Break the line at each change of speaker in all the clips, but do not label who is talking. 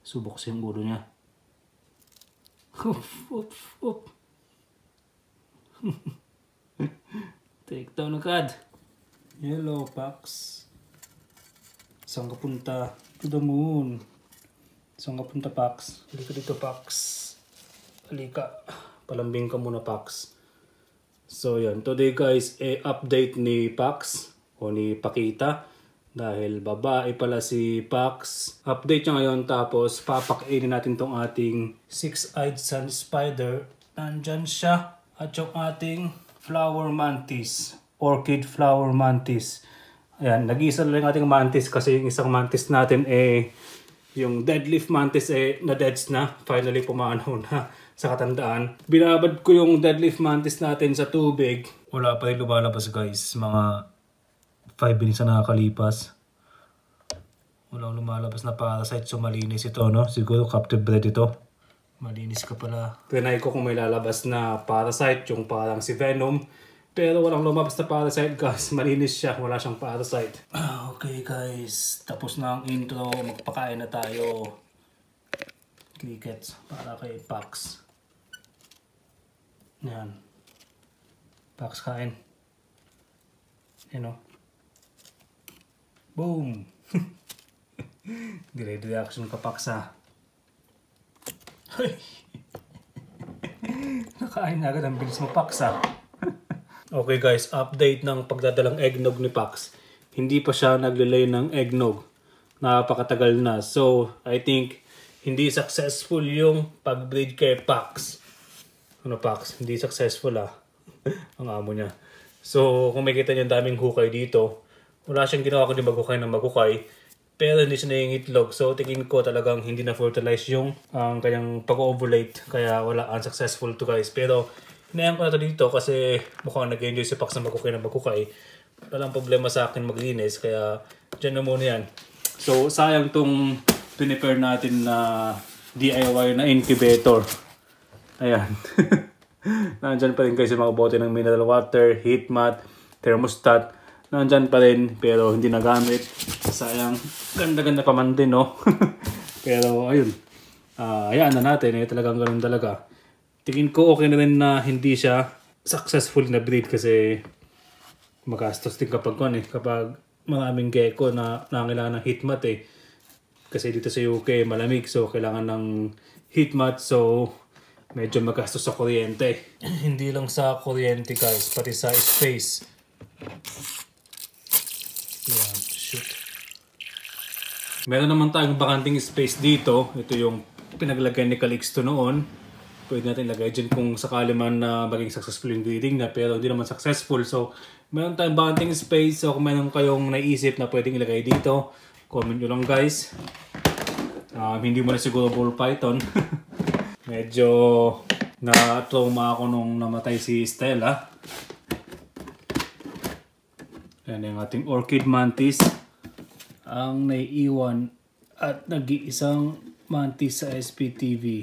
Subok sa yung ulo niya. Up, up, up. Take down agad. Hello, Pax. Saan ka punta? To the moon. Saan ka punta, Pax? Halika dito, Pax. Halika. Palambing ka muna, Pax. So, yan. Today, guys, update ni Pax o ni Pakita. Dahil babae pala si Pax. Update niya ngayon, tapos papakainin natin tong ating six-eyed sun spider. Nandyan siya. At yung ating flower mantis. Orchid flower mantis. Ayan, nag-iisa lang yung ating mantis kasi yung isang mantis natin yung deadlift mantis na-deads na. Finally pumanaw na sa katandaan. Binabad ko yung deadlift mantis natin sa tubig. Wala pa rin lumalabas, guys. Mga 5 minutes na nakakalipas. Walang lumalabas na parasite, so malinis ito, no? Siguro captive bred ito. Malinis ka pala. Trinay ko kung may lalabas na parasite, yung parang si Venom. Pero walang lumabas na parasite, guys. Malinis siya, wala siyang parasite. Okay, guys. Tapos na ang intro. Magpakain na tayo. Crickets para kay Pax. Yan. Pax kain. Yan, o. Boom! Delayed reaction ka, Pax, ha? Nakain na agad ang bilis mo, Pax, ha? Okay, guys, update ng pagdadalang eggnog ni Pax. Hindi pa siya naglilay ng eggnog. Napakatagal na. So, I think hindi successful yung pag-breed kay Pax. Ano, Pax? Hindi successful, ha? Ang amo niya. So, kung makikita niyo ang daming hukay dito, wala siyang ginawa kundi maghukay ng maghukay. Pero hindi siya nangingitlog. So, tingin ko talagang hindi na-fertilize yung kanyang pag-ovulate. Kaya wala, unsuccessful to, guys. Pero, hinayang ko na ito dito kasi mukhang nag-enjoy si Pax na maghukay ng maghukay. Walang problema sa akin maglinis. Kaya, dyan na muna yan. So, sayang tong pinipare natin na DIY na incubator. Ayan. Nandyan pa rin guys yung mga bote ng mineral water, heat mat, thermostat. Nandyan pa rin pero hindi nagamit. Sayang. Ganda-ganda pa man din, no? Pero ayun. Hayaan na natin. Talagang ganun talaga. Tingin ko okay na rin na hindi siya successful na breed kasi magastos din kapag maraming gecko na nangailangan ng heat mat Kasi dito sa UK malamig so kailangan ng heat mat so medyo magastos sa kuryente. Hindi lang sa kuryente, guys, pati sa space. Yeah, shoot. Meron naman tayong bakanting space dito. Ito yung pinaglagay ni Calixto noon. Pwede natin ilagay dyan kung sakali man na maging successful yung breeding na pero hindi naman successful. So, meron tayong bakanting space. So, kung meron kayong naisip na pwedeng ilagay dito, comment nyo lang, guys. Hindi mo na siguro ball python. Medyo na-trauma ako nung namatay si Stella. Yan yung ating orchid mantis. Ang naiiwan at nag-iisang mantis sa SPTV.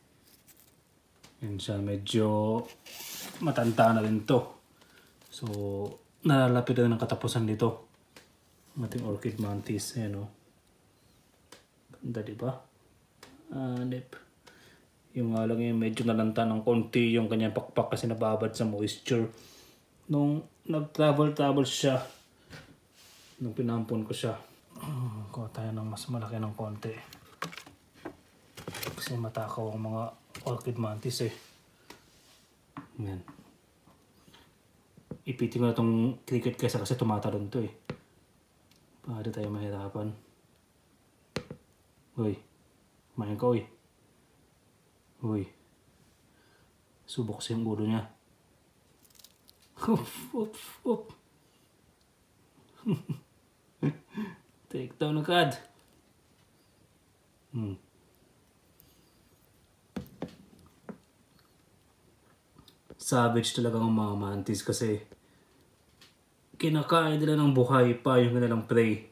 Yan siya, medyo matanda na rin to. So, nalalapit na ng katapusan dito. Ang ating orchid mantis. Ayan, o. Ganda, diba? Yung nga lang yung medyo nalanta ng konti yung kanyang pakpak kasi nababad sa moisture. Nung nag-travel siya, nung pinampon ko siya, kuha tayo ng mas malaki ng konti. Kasi matakaw ang mga orchid mantis Yan. Ipitin ko na itong cricket kasi tumatalon to Para tayo mahirapan. Uy, kumain ka, uy. Uy. Subok sa yung ulo niya. Up, up, up. Take down agad. Savage talaga ang mga mantis kasi kinakain nila ng buhay pa yung kanilang prey.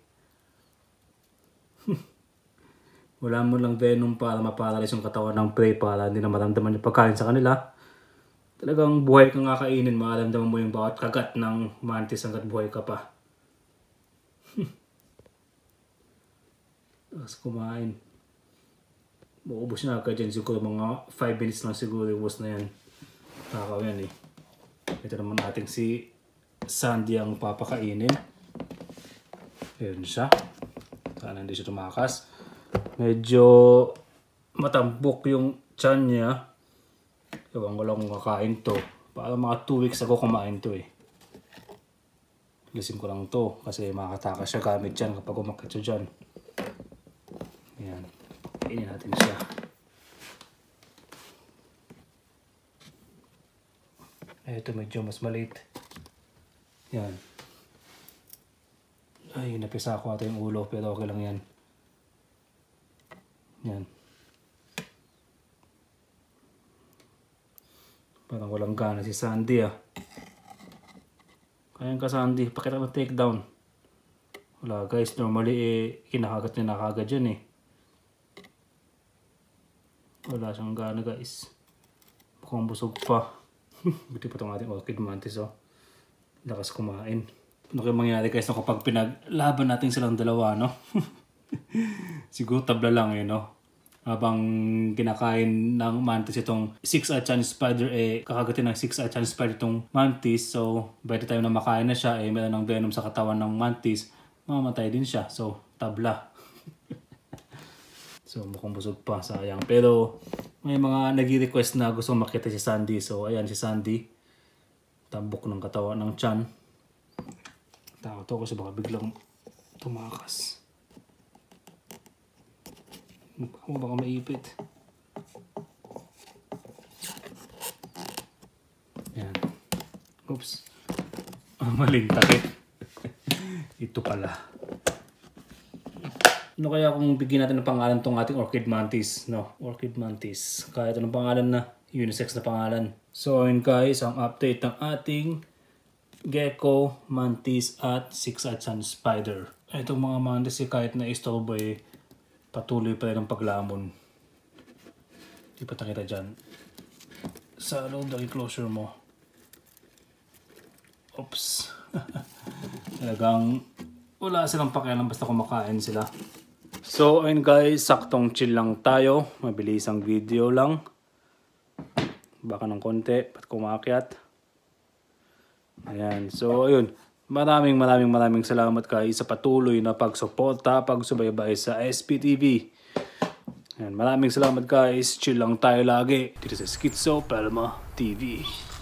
Wala mo lang venom para maparalis yung katawan ng prey para hindi na maramdaman yung pagkain sa kanila. Talagang buhay kang kakainin, maramdaman mo yung bawat kagat ng mantis hanggat buhay ka pa. Tapos kumain. Maubos na agad dyan. Siguro mga 5 minutes lang siguro. Ubos na yan. Takaw yan eh. Ito naman natin si Sandy ang papakainin. Ayan siya. Sana hindi siya tumakas. Medyo matambok yung tiyan niya. Ewan ko lang kung kakain to. Para mga 2 weeks ago kumain to eh. Lisin ko lang to kasi makakatakas siya gamit dyan kapag umakit siya dyan. Ayan. Kainin natin siya. Ito medyo mas maliit. Yan. Ay, napisa ko ata yung ulo pero okay lang yan. Yan. Parang walang gana si Sandy ah. Kaya ka Sandy, pakita ng takedown. Wala guys, normally kinakagat niya na kagad yan eh. Wala siyang gana guys. Mukhang busog pa. Buti pa itong ating orchid mantis oh. Lakas kumain. Ano kaya mangyari guys no, kapag pinaglaban natin silang dalawa no? Siguro tabla lang eh no? Habang kinakain ng mantis itong 6-eyed Chinese spider kakagatin ng 6-eyed Chinese spider itong mantis. So by the time na makain na siya meron ng venom sa katawan ng mantis, mamamatay din siya. So tabla. So mukhang busog pa, sayang. Pero may mga nag-request na gusto makita si Sandy. So ayan si Sandy. Tambok ng katawan ng tiyan. Tao to kasi baka biglang tumakas. Baka maipit. Yan. Oops. Maling takip. Ito pala. Ano kaya kung bigyan natin ng pangalan tong ating orchid mantis, no? Orchid mantis. Kaya ito ng pangalan na unisex na pangalan. So ayun guys, ang update ng ating gecko, mantis at 6-eyed Chinese spider. Itong mga mantis kahit na istorbo patuloy pa rin ang paglamon. Hindi pa nakita dyan. Sa loob ng enclosure mo. Oops. Talagang wala silang pakialam basta kumakain sila. So ayun guys, saktong chill lang tayo. Mabilis ang video lang. Baka ng konti, pat kumakyat. Ayan, so ayun. Maraming salamat guys sa patuloy na pagsuporta, pagsubaybay sa SPTV. Ayan, maraming salamat guys. Chill lang tayo lagi dito sa Schizo Palma TV.